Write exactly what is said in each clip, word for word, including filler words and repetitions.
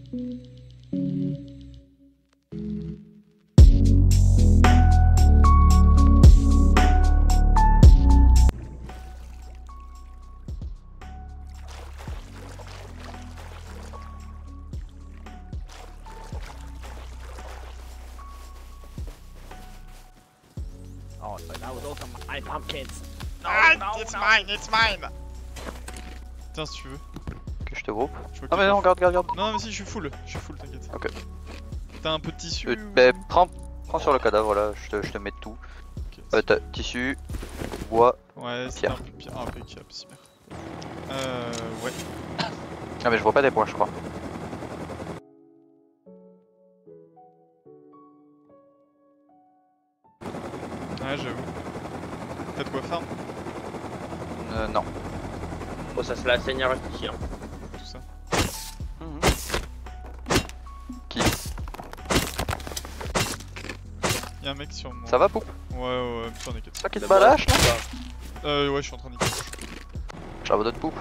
Oh, so that was also my pumpkins. No, Ah, no, it's no. mine, it's mine. Tiens, si tu veux. Ok, je te groupe. Je vois Non que mais t'es non, pas- garde, garde, garde. Non, mais si, je suis full, je suis full, t'inquiète. Ok. T'as un peu de tissu Euh, ou... bah, prends, prends sur le cadavre là, je te, je te mets tout. Ok, Euh, t'as tissu, bois. ouais, c'est pierre. un peu pire. Ah, impeccable, super. Euh, ouais. Ah mais je vois pas des points je crois. Ouais, j'avoue. T'as de quoi farm? Euh, non. Bon, ça c'est la seigneur ici. Hein. Tout ça. Mhm. Qui? Y'a un mec sur moi. Ça va Poup? Ouais, ouais, ouais, t'en inquiète. C'est toi qui te D'abord, balache là? Euh, ouais, je suis en train de niquer. J'abandonne Poup.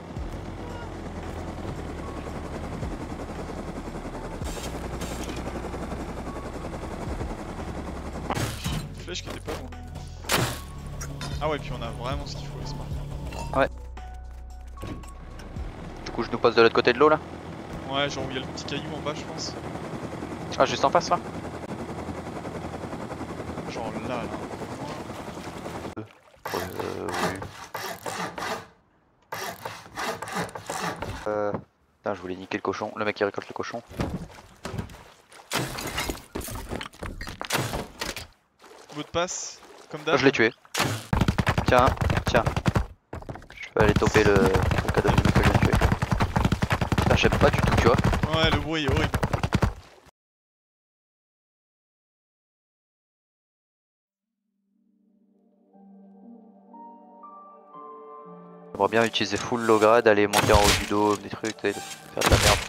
Une flèche qui était pas loin. Ah ouais, puis on a vraiment ce qu'il faut, c'est parti. Ouais. Du coup je nous passe de l'autre côté de l'eau là. Ouais, genre où il y a le petit caillou en bas, je pense. Ah juste en face là. Genre là, là. Euh, oui. Euh... Putain, je voulais niquer le cochon, le mec qui récolte le cochon. Mot de passe, comme Ah, d'hab. je l'ai tué. Tiens, tiens. Je vais aller toper le, le cadeau du mec que j'ai tué. Putain, j'aime pas du tout, tu vois. Ouais, le bruit est horrible. J'aimerais bien utiliser full low grade, aller monter en haut du dos, des trucs, et faire de la merde.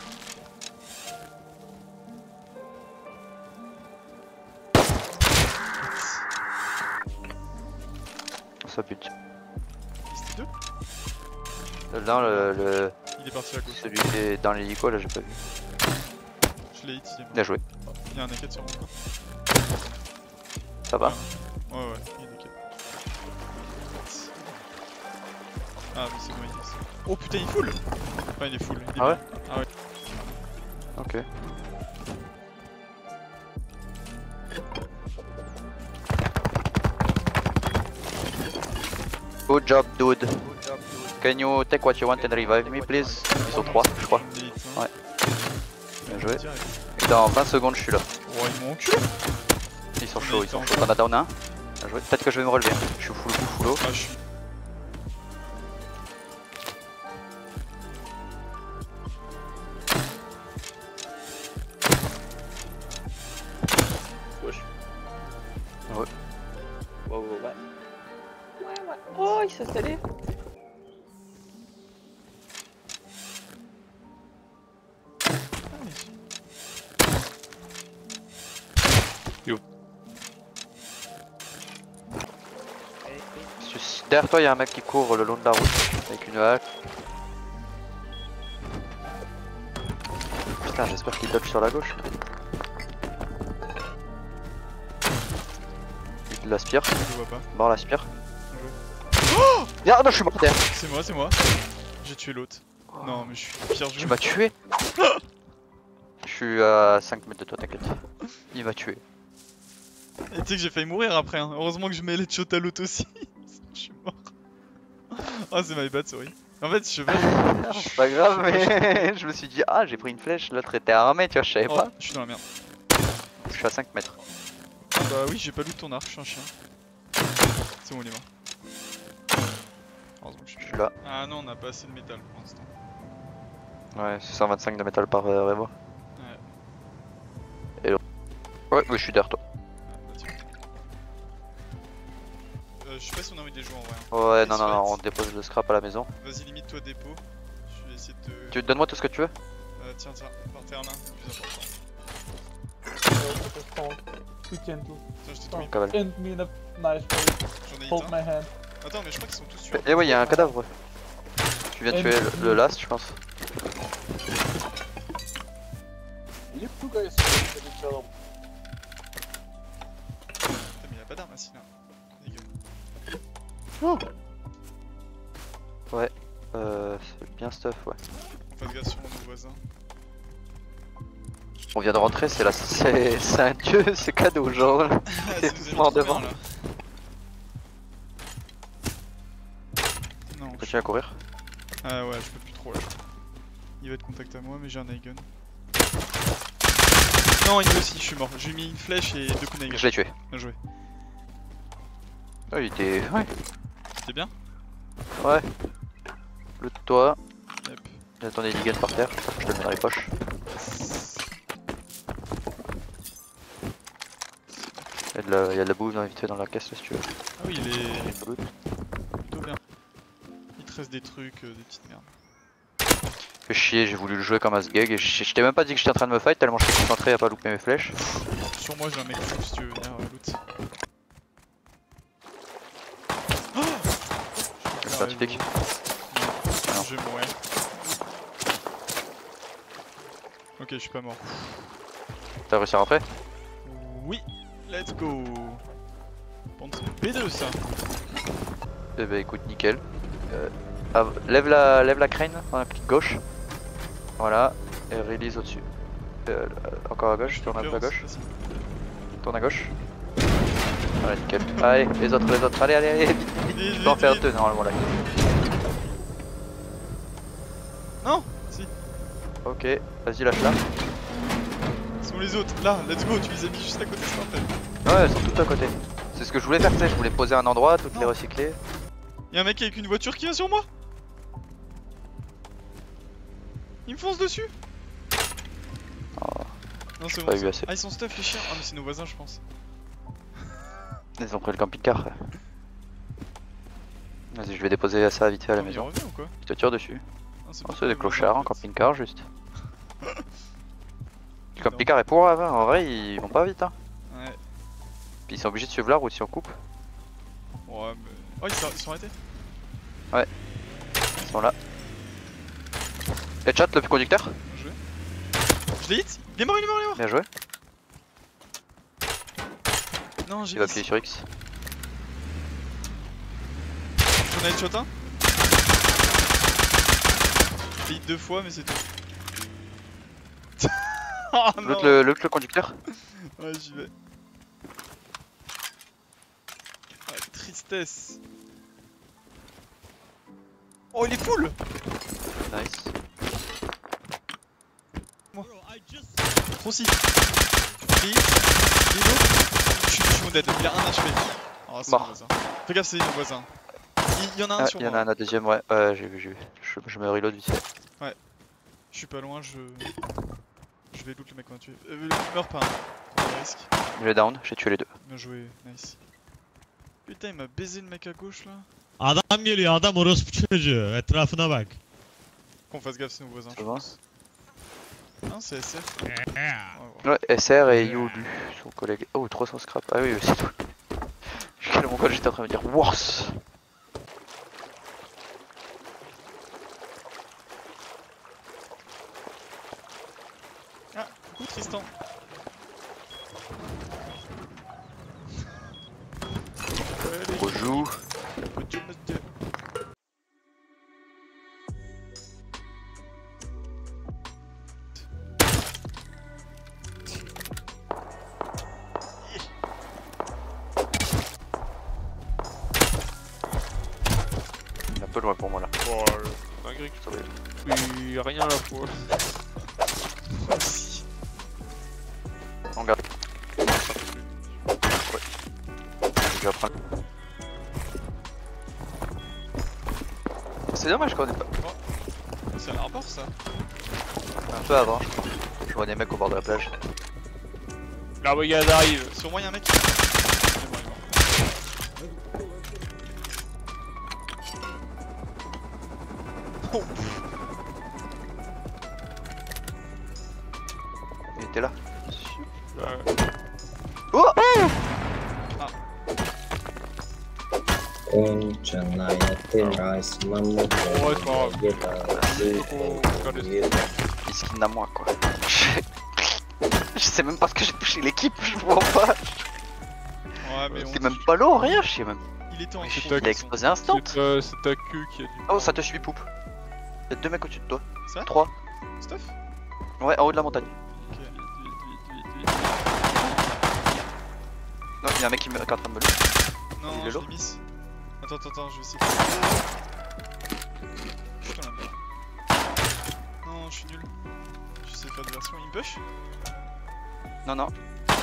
Ça bute. C'était deux. Là, le, le- Il est parti à gauche. celui qui est dans l'hélico, là, j'ai pas vu. Je l'ai hit, il est mort. Bien joué. Il y a un naked sur mon corps. Ça va? Ouais, ouais, il est naked. Ah, mais c'est bon, il est ici. Oh putain, il est full. Enfin, il est full. Il est Ah ouais? bien. Ah ouais. Ok. Good job, dude. Can you take what you want and revive me, please? Ils sont trois, je crois. Il est hit, hein. Ouais. Bien joué. Direct. Et dans vingt secondes, je suis là. Oh, ils m'ont enculé. Ils sont On est chauds, ils sont temps. chauds. T'en as down un? Bien joué. Peut-être que je vais me relever. Je suis full coup, full eau. Ah, je suis. Gauche. Ouais. Ouais, ouais, ouais. Ouais, ouais. Oh, il s'est installé. Ah, ici. Sus- Derrière toi, il y a un mec qui court le long de la route avec une hache. Putain, j'espère qu'il dodge sur la gauche. Il l'aspire. Je le vois pas. Bon, l'aspire. Oh, Ah non, je suis mort derrière. c'est moi, c'est moi. J'ai tué l'autre. Non, mais je suis le pire Tu jeu. m'as tué. Je suis à cinq mètres de toi, t'inquiète. Il m'a tué. Et tu sais que j'ai failli mourir après. Hein. Heureusement que je mets les shots à l'autre aussi. Je suis mort. Ah, c'est my bad, sorry. En fait, je vais. C'est pas grave, mais je me suis dit, ah, j'ai pris une flèche, l'autre était armé, tu vois, je savais Oh, pas. je suis dans la merde. Je suis à cinq mètres. Ah bah oui, j'ai pas loot ton arc, je suis un chien. C'est bon, il est mort. Heureusement que je Je suis suis là. Ah non, on a pas assez de métal pour l'instant. Ouais, c'est cent vingt-cinq de métal par euh, Revo. Ouais. Et l'autre. Ouais, oui, je suis derrière toi. Ah, bah, tiens. Euh, je sais pas si on a envie de les jouer en vrai. hein. Ouais, Et non, non, non, sweat. on dépose le scrap à la maison. Vas-y, limite toi dépôt. Je vais essayer de te. Tu donnes-moi tout ce que tu veux. Euh, tiens, tiens, par terre là, c'est plus important. Too gentle. Tiens, je t'ai tout mis. Cavale. End me in a nice way. J'en ai hit Hold un. my hand. Attends, mais je crois qu'ils sont tous tués. Eh ouais, il y a un cadavre. Tu viens de tuer le, le last, je pense. Oh. Ouais, euh, c'est bien stuff, ouais. Fais gaffe sur mon voisin. On vient de rentrer, c'est la... c'est c'est un dieu, c'est cadeau, genre. C'est mort devant. Là. Non, On continue à courir. Ah ouais, je peux plus trop là. Il va être contact à moi, mais j'ai un Naigun. Non, il aussi, je suis mort. J'ai mis une flèche et deux coups Naigun. Je l'ai tué. Bien joué. Oh, il était... Ouais. C'était bien? Ouais. Le de toi. Yep. J'ai ton Naigun par terre, je te le mets dans les poches. Il y a de la, il y a de la bouffe dans, vite fait dans la caisse là si tu veux. Ah oui, il est plutôt bien. Il te reste des trucs, euh, des petites merdes. Fais chier, j'ai voulu le jouer comme Asgeg et je, je t'ai même pas dit que j'étais en train de me fight tellement j'étais concentré à pas louper mes flèches. Sur moi j'ai un mec fou si tu veux venir euh, loot. Oh C'est un typique. Non, non. je vais mourir. Ok, je suis pas mort. T'as réussi à rentrer? Oui, let's go. Pense B deux ça. Eh bah écoute, nickel. Euh, ah, lève, la, lève la crane dans la clic gauche. Voilà, et release au-dessus. Euh, encore à gauche, tourne un peu à gauche. Tourne à gauche. Voilà, nickel. Allez, les autres, les autres, allez, allez, allez, vite, vite, vite. Tu peux en faire deux normalement là. Non, si. Ok, vas-y, lâche là. Ce sont les autres, là, let's go, tu les as mis juste à côté, c'est parfait. Ouais, ils sont tous à côté. C'est ce que je voulais faire, tu sais, je voulais poser un endroit, toutes non. les recycler. Y'a un mec avec une voiture qui vient sur moi. Il me fonce dessus. Oh, Non, c'est pas bon. eu assez. Ah, ils sont stuff les chiens. Ah, mais c'est nos voisins, je pense. Ils ont pris le camping-car. Vas-y, je vais déposer ça vite fait à la Attends, il maison. revient ou quoi? Je te tire dessus. Ah, c'est Oh, pas c'est des nos clochards voisins, en en fait. camping-car juste. Le camping-car est pour avant, en vrai ils vont pas vite hein. Ouais. Puis ils sont obligés de suivre la route si on coupe. Ouais, mais. Oh, ils sont, ils sont arrêtés. Ils sont là. Headshot le conducteur. Bien joué. Je l'ai hit. Il est mort, il est mort, il est mort. Bien joué. Non, j'ai Il va hit. appuyer sur X. J'en ai headshot un. J'ai hit deux fois, mais c'est tout. Oh non. Loot le, loot le conducteur. Ouais, j'y vais. Ah, tristesse. Oh, il est full. Nice. Moi. Trop si. J'ai hit. Il est lourd. Je suis, je suis mon dead. Il a un H P. Oh, c'est Mort. nos voisins. Fais gaffe, c'est nos voisins. Il, il y en a un Ah, sur il y en moi. a un à deuxième, ouais. Ouais, j'ai vu, j'ai vu. Je, je me reload vite fait. Je suis pas loin, je. Je vais loot le mec qu'on a tué. Euh, meurs pas, hein. Pas de risque. Il est down, j'ai tué les deux. Bien joué, nice. Putain, il m'a baisé le mec à gauche là. Adam geliyor, adam orospu çocuğu. Etrafına bak. Qu'on fasse gaffe, c'est nos voisins. Ça Je va pense. Non, c'est S F. Yeah. On va voir. Ouais, S R et Youlu, son collègue. Oh, trois cents scrap. Ah oui, c'est tout. Quel mon code, j'étais en train de me dire worse. Ah, coucou Tristan. On joue. Un peu loin pour moi là. Bon, euh, dinguerie que je fais rien à la fois. Merci. On garde. Je vais prendre. C'est dommage qu'on ait pas. C'est un harbor ça. Un peu avant, je crois. Je vois des mecs au bord de la plage. La brigade arrive. Sur moi, y'a un mec. Il est mort, il est mort. Oh. Il était là. Ouais. Oh, oh Конченая ты мразь, маму Ouais, c'est pas grave. твою. Faut regarder ça. Il skin à moi quoi. Je sais même pas ce que j'ai touché l'équipe, je vois pas. Ouais, mais on. C'est même pas lourd, rien, je sais même. Il était en C'est trop, ta- de Il a toute façon. explosé instant. C'est ta, c'est ta queue qui a du. Oh, ça te suit, poupe. Y'a deux mecs au-dessus de toi. Ça Trois. Stuff. Ouais, en haut de la montagne. Ok, vite, vite, vite, vite, vite. Non, y'a un mec qui, me... qui est en train de me le. Non, Il est je lourd. l'ai miss. Attends, attends, attends, je vais essayer. Putain, la merde. Non, je suis nul. Je sais faire des versions. Il me push. Non, non.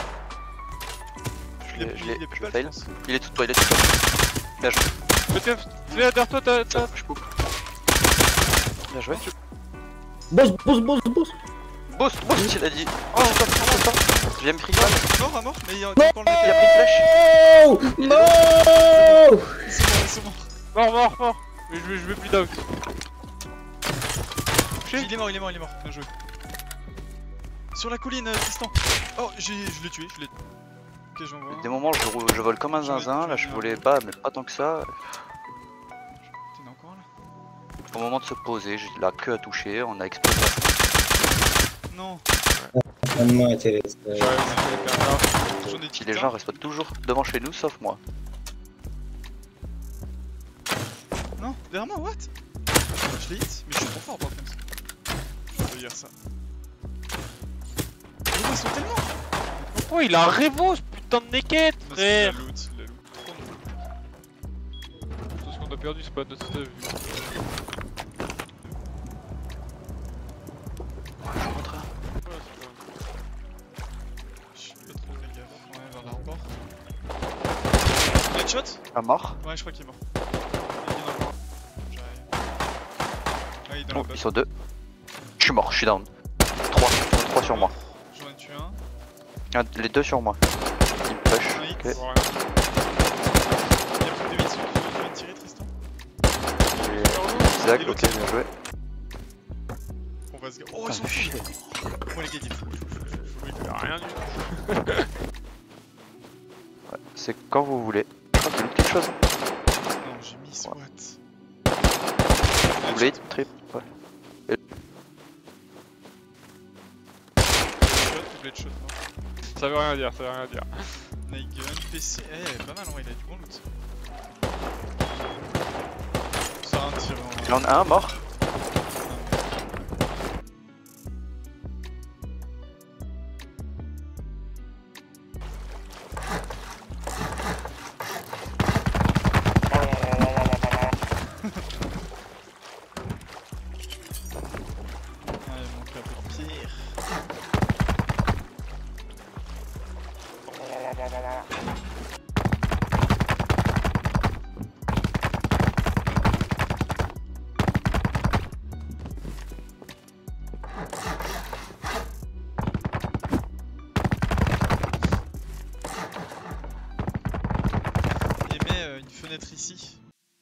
Je Je l'ai l'ai- plus, je l'ai- il est plus je bas, je fail. pense. Il est tout de toi, il est tout de toi. Bien joué. Fais gaffe, fais derrière toi, t'as. t'as- Je poupe. Bien joué. Boss, boss, boss, boss. Boss, boss, il a dit. Oh, stop, stop, stop. J'ai pris une balle. À mort, à mort, mais il y a encore le Il mec. a pris une flèche. Oh no. Ils sont morts, ils sont morts. Mort, mort, mort. Mais je vais, je vais bleed out. Il est mort, il est mort, il est mort. Bien joué. Sur la colline, euh, Tristan. Oh, j'ai, je l'ai tué, je l'ai. Ok, j'en vois. Des moments, je, rou- je vole comme un J'en ai- zinzin. j'en Là, ai je un. volais pas, mais pas tant que ça. T'en as encore là? Au moment de se poser, j'ai la queue à toucher. On a explosé. Non. I'm not interested. Ouais, c'est hyper grave. J'en ai Si tout les un. gens restent toujours devant chez nous, sauf moi. Non, derrière moi, what? Je l'ai hit, mais je suis trop fort par contre. Je vais dire ça. Mais ils sont tellement. Oh, il a un Revo ce putain de naked, Non, c'est de frère. la loot, c'est de la loot. Trop nul. Tout ce qu'on a perdu, c'est pas notre stuff. Je suis pas trop fait gaffe. Ouais, vers là encore. Headshot? À mort. Ouais, je crois qu'il est mort. Il y en a encore. J'arrive. Ah, il est dans Oh, la ils balle. sont deux. Je suis mort, je suis down. Trois. Trois sur moi. J'en ai tué un. Ah, les deux sur moi. Ils me push. Un hit. Ok. Il y a plus de hits sur qui tu viens de tirer, Tristan. Zach, ok, bien joué. On va se ga- Oh, Ah, ils sont chier. fous. Oh, les gars, il faut. Il a rien du tout. Ouais, c'est quand vous voulez. Je crois qu'il y a quelque chose. Non, j'ai mis Ouais. what? Vous voulez trip. Ouais. Blade shot, non. Ça veut rien dire, ça veut rien dire. Night gun, P C, eh, pas mal, en vrai, il a du bon loot. Ça a un tir en Il y en a un mort. Ah, il manque un peu de pire. Il met euh, une fenêtre ici.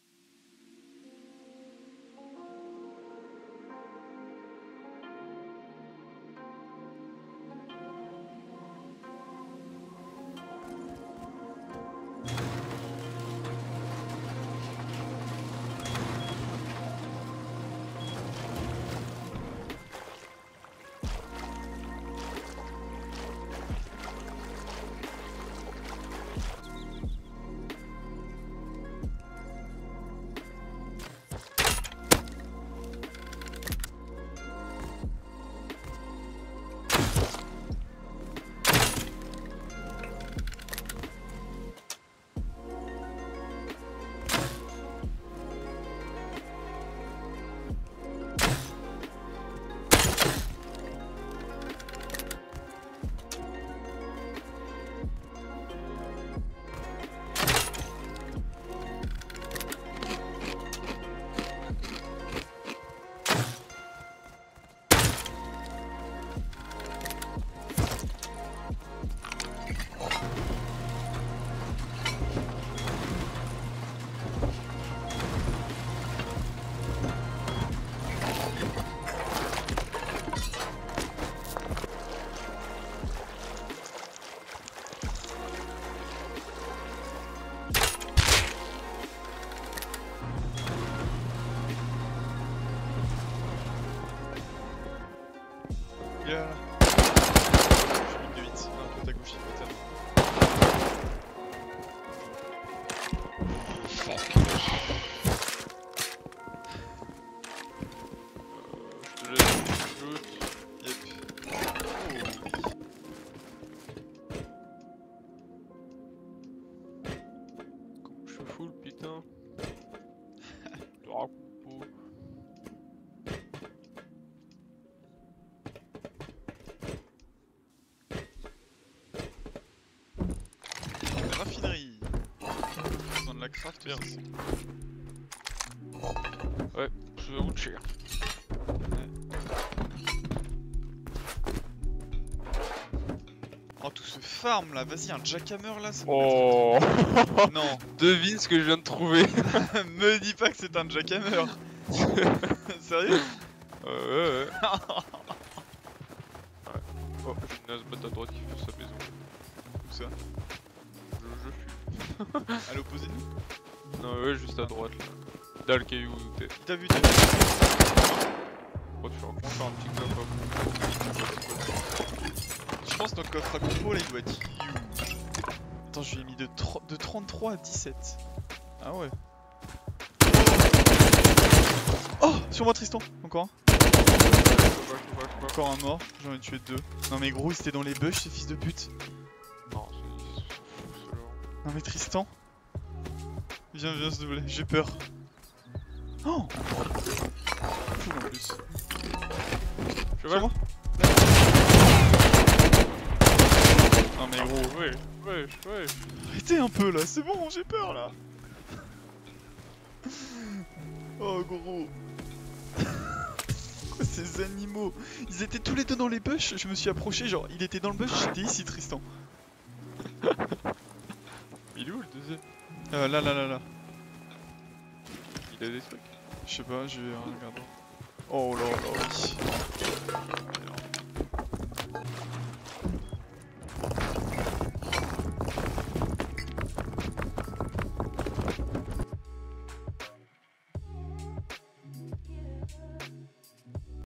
Il est là. Je suis une de huit, un peu à ta gauche, peut-être. Je te laisse shoot. Yep. Comment je suis full, putain. Tu racontes pas. La raffinerie. Besoin de la craft, bien. Ouais, ça coûte cher. Oh, tout ce farm là, vas-y, un jackhammer là, ça me Oh. mettrait- Non, Devine ce que je viens de trouver. me dis pas que c'est un jackhammer. Sérieux? Euh, ouais, ouais. Ouais. Oh, j'ai une Nazbot à droite qui fait sa maison. Où ça? Je, je fuis. À l'opposé de nous? Non, ouais, juste à droite là. Dans le caillou où t'es. Il t'a vu, t'as vu. Oh, tu fais un, on fait un petit club hop. Je pense que notre coffre à compo là il doit être huge. Attends, je lui ai mis de, tro- de trente-trois à dix-sept. Ah ouais. Oh, sur moi Tristan, encore un. Encore un mort, j'en ai tué deux. Non mais gros, ils étaient dans les bush ces fils de pute. Non, c'est ils sont fous ceux-là. Non mais Tristan. Viens, viens s'il te plaît, j'ai peur. Oh, fou en plus. Tu Sur vois? moi. Non mais gros, Ouais, ouais, ouais. arrêtez un peu là, c'est bon, j'ai peur là. Oh gros. Quoi ces animaux? Ils étaient tous les deux dans les bush, je me suis approché, genre il était dans le bush, j'étais ici Tristan. Il est où le deuxième? Euh, là là là là. Il a des trucs. Je sais pas, je vais regarder. Oh là là, oui.